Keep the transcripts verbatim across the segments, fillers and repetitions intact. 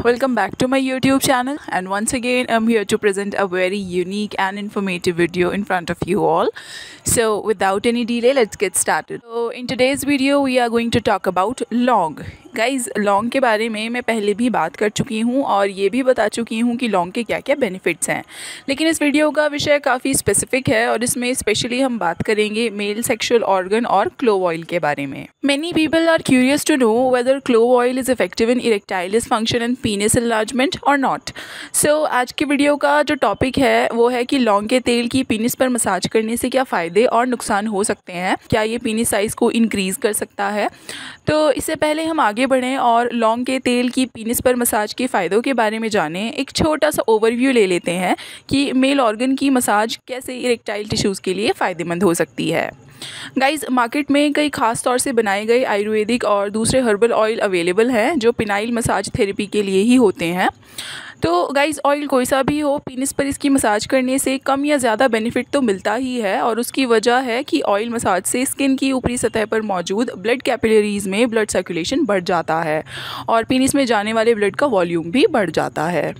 welcome back to my YouTube channel, and once again I'm here to present a very unique and informative video in front of you all. So without any delay, let's get started. So in today's video we are going to talk about लौंग. Guys, लौंग के बारे में मैं पहले भी बात कर चुकी हूँ और ये भी बता चुकी हूँ कि लौंग के क्या क्या बेनिफिट्स हैं, लेकिन इस वीडियो का विषय काफ़ी स्पेसिफिक है और इसमें स्पेशली हम बात करेंगे मेल सेक्सुअल ऑर्गन और क्लोव ऑयल के बारे में. Many people are curious to know whether clove oil is effective in erectile dysfunction and penis enlargement or not. So आज की वीडियो का जो टॉपिक है वो है कि लौंग के तेल की पीनिस पर मसाज करने से क्या फ़ायदे और नुकसान हो सकते हैं, क्या ये पीनिस साइज़ को इंक्रीज़ कर सकता है. तो इससे पहले हम आगे बढ़ें और लौंग के तेल की पीनिस पर मसाज के फ़ायदों के बारे में जानें. एक छोटा सा ओवरव्यू ले लेते हैं कि मेल ऑर्गन की मसाज कैसे इरेक्टाइल टिश्यूज़ के लिए फ़ायदेमंद हो सकती है. गाइज़, मार्केट में कई ख़ास तौर से बनाए गए आयुर्वेदिक और दूसरे हर्बल ऑयल अवेलेबल हैं जो पिनाइल मसाज थेरेपी के लिए ही होते हैं. तो गाइज़, ऑयल कोई सा भी हो, पीनिस पर इसकी मसाज करने से कम या ज़्यादा बेनिफिट तो मिलता ही है और उसकी वजह है कि ऑयल मसाज से स्किन की ऊपरी सतह पर मौजूद ब्लड कैपिलरीज़ में ब्लड सर्कुलेशन बढ़ जाता है और पीनिस में जाने वाले ब्लड का वॉल्यूम भी बढ़ जाता है.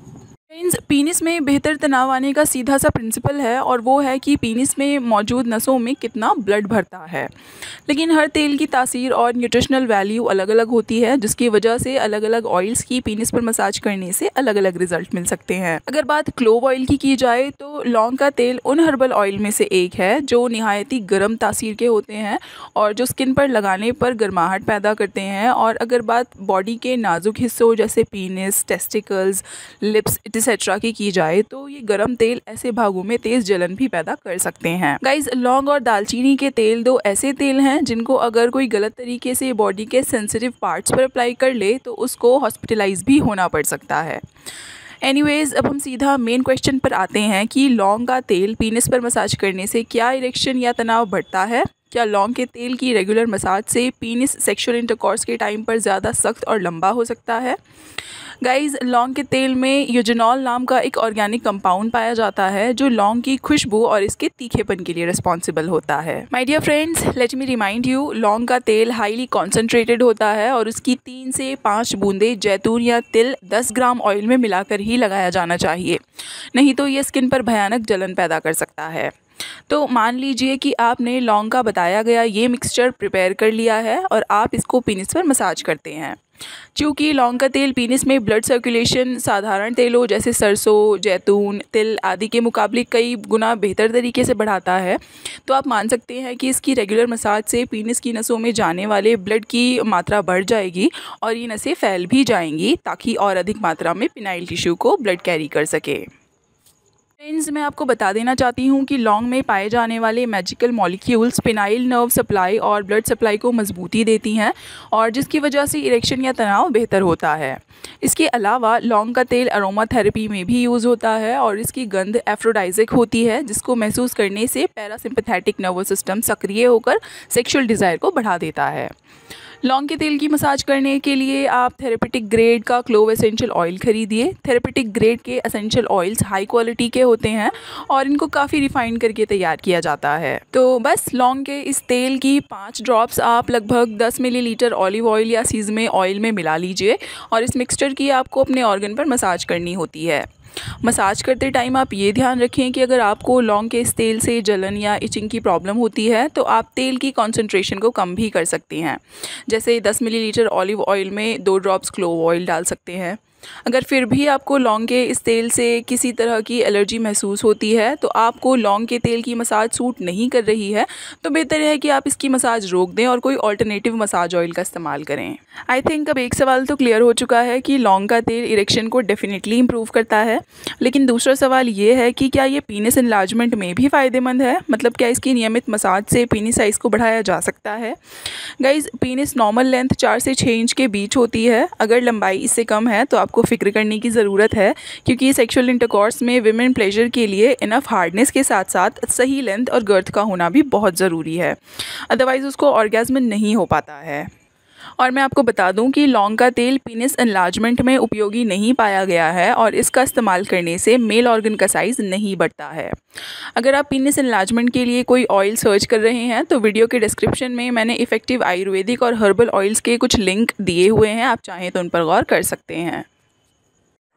पीनिस में बेहतर तनाव आने का सीधा सा प्रिंसिपल है और वो है कि पीनिस में मौजूद नसों में कितना ब्लड भरता है. लेकिन हर तेल की तासीर और न्यूट्रिशनल वैल्यू अलग अलग होती है, जिसकी वजह से अलग अलग ऑयल्स की पीनिस पर मसाज करने से अलग अलग रिजल्ट मिल सकते हैं. अगर बात क्लोव ऑयल की की जाए तो लौंग का तेल उन हर्बल ऑयल में से एक है जो निहायती गर्म तासीर के होते हैं और जो स्किन पर लगाने पर गर्माहट पैदा करते हैं. और अगर बात बॉडी के नाजुक हिस्सों जैसे पीनिस, टेस्टिकल्स, लिप्स एक्सेट्रा की की जाए तो ये गरम तेल ऐसे भागों में तेज जलन भी पैदा कर सकते हैं. गाइज, लौंग और दालचीनी के तेल दो ऐसे तेल हैं जिनको अगर कोई गलत तरीके से बॉडी के सेंसिटिव पार्ट्स पर अप्लाई कर ले तो उसको हॉस्पिटलाइज भी होना पड़ सकता है. एनीवेज़, अब हम सीधा मेन क्वेश्चन पर आते हैं कि लौंग का तेल पीनिस पर मसाज करने से क्या इरेक्शन या तनाव बढ़ता है. क्या लौंग के तेल की रेगुलर मसाज से पीनिस सेक्सुअल इंटरकॉर्स के टाइम पर ज़्यादा सख्त और लंबा हो सकता है. गाइज़, लौंग के तेल में यूजेनॉल नाम का एक ऑर्गेनिक कंपाउंड पाया जाता है जो लौंग की खुशबू और इसके तीखेपन के लिए रिस्पॉन्सिबल होता है. My dear friends, let me remind you, लौंग का तेल हाईली कॉन्सेंट्रेटेड होता है और उसकी तीन से पाँच बूंदे जैतून या तिल दस ग्राम ऑयल में मिलाकर ही लगाया जाना चाहिए, नहीं तो ये स्किन पर भयानक जलन पैदा कर सकता है. तो मान लीजिए कि आपने लौंग का बताया गया ये मिक्सचर प्रिपेयर कर लिया है और आप इसको पीनिस पर मसाज करते हैं. चूँकि लौंग का तेल पीनिस में ब्लड सर्कुलेशन साधारण तेलों जैसे सरसों, जैतून, तिल आदि के मुकाबले कई गुना बेहतर तरीके से बढ़ाता है, तो आप मान सकते हैं कि इसकी रेगुलर मसाज से पीनिस की नसों में जाने वाले ब्लड की मात्रा बढ़ जाएगी और ये नसें फैल भी जाएंगी ताकि और अधिक मात्रा में पिनाइल टिश्यू को ब्लड कैरी कर सके. फ्रेंड्स, मैं आपको बता देना चाहती हूँ कि लौंग में पाए जाने वाले magical molecules penile nerve supply और ब्लड सप्लाई को मजबूती देती हैं और जिसकी वजह से इरेक्शन या तनाव बेहतर होता है. इसके अलावा लौंग का तेल अरोमा थेरेपी में भी यूज़ होता है और इसकी गंध एफ्रोडाइजिक होती है जिसको महसूस करने से पैरासिम्पैथेटिक नर्वस सिस्टम सक्रिय होकर सेक्सुअल डिज़ायर को बढ़ा देता है. लौंग के तेल की मसाज करने के लिए आप थेरेपेटिक ग्रेड का क्लोव एसेंशियल ऑयल खरीदिए. थेरेपेटिक ग्रेड के एसेंशियल ऑयल्स हाई क्वालिटी के होते हैं और इनको काफ़ी रिफाइन करके तैयार किया जाता है. तो बस लौंग के इस तेल की पाँच ड्रॉप्स आप लगभग दस मिलीलीटर ऑलिव ऑयल या सीज़मे ऑयल में मिला लीजिए और इस मिक्सचर की आपको अपने ऑर्गन पर मसाज करनी होती है. मसाज करते टाइम आप ये ध्यान रखें कि अगर आपको लौंग के इस तेल से जलन या इचिंग की प्रॉब्लम होती है तो आप तेल की कॉन्सेंट्रेशन को कम भी कर सकती हैं. जैसे दस मिलीलीटर ऑलिव ऑयल में दो ड्रॉप्स क्लोव ऑयल डाल सकते हैं. अगर फिर भी आपको लौंग के इस तेल से किसी तरह की एलर्जी महसूस होती है तो आपको लौंग के तेल की मसाज सूट नहीं कर रही है तो बेहतर है कि आप इसकी मसाज रोक दें और कोई ऑल्टरनेटिव मसाज ऑयल का इस्तेमाल करें. आई थिंक अब एक सवाल तो क्लियर हो चुका है कि लौंग का तेल इरेक्शन को डेफिनेटली इम्प्रूव करता है, लेकिन दूसरा सवाल ये है कि क्या ये पीनिस एनलार्जमेंट में भी फ़ायदेमंद है. मतलब क्या इसकी नियमित मसाज से पीनिस साइज़ को बढ़ाया जा सकता है. गाइज़, पीनिस नॉर्मल लेंथ चार से छः इंच के बीच होती है. अगर लंबाई इससे कम है तो आपको फिक्र करने की ज़रूरत है क्योंकि सेक्सुअल इंटरकॉर्स में विमेन प्लेजर के लिए इनफ हार्डनेस के साथ साथ सही लेंथ और गर्थ का होना भी बहुत ज़रूरी है, अदरवाइज़ उसको ऑर्गेज़म नहीं हो पाता है. और मैं आपको बता दूं कि लौंग का तेल पीनिस एनलार्जमेंट में उपयोगी नहीं पाया गया है और इसका इस्तेमाल करने से मेल ऑर्गन का साइज़ नहीं बढ़ता है. अगर आप पीनिस एनलार्जमेंट के लिए कोई ऑयल सर्च कर रहे हैं तो वीडियो के डिस्क्रिप्शन में मैंने इफ़ेक्टिव आयुर्वेदिक और हर्बल ऑयल्स के कुछ लिंक दिए हुए हैं, आप चाहें तो उन पर गौर कर सकते हैं.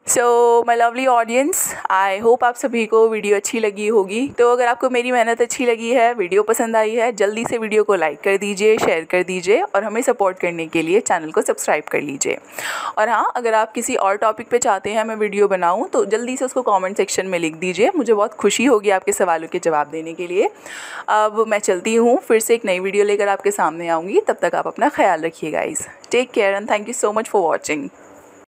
So my lovely audience, I hope आप सभी को वीडियो अच्छी लगी होगी। तो अगर आपको मेरी मेहनत अच्छी लगी है, वीडियो पसंद आई है, जल्दी से वीडियो को लाइक कर दीजिए, शेयर कर दीजिए और हमें सपोर्ट करने के लिए चैनल को सब्सक्राइब कर लीजिए। और हाँ, अगर आप किसी और टॉपिक पे चाहते हैं मैं वीडियो बनाऊँ तो जल्दी से उसको कॉमेंट सेक्शन में लिख दीजिए, मुझे बहुत खुशी होगी आपके सवालों के जवाब देने के लिए। अब मैं चलती हूँ, फिर से एक नई वीडियो लेकर आपके सामने आऊँगी। तब तक आप अपना ख्याल रखिए guys. Take care and thank you so much for watching.